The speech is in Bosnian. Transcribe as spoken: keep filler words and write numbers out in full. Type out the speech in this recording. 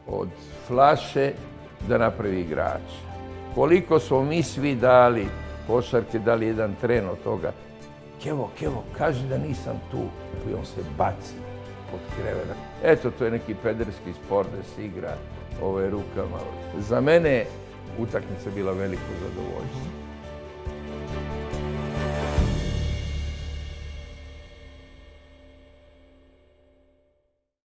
od flaše da napravi igrač. Koliko smo mi svi dali košarke, dali jedan tren od toga. Kevo, Kevo, kaži da nisam tu. I on se baci pod krevet. Eto, to je neki pederski sport da se igra rukama. Za mene utakmica bila veliko zadovoljstvo.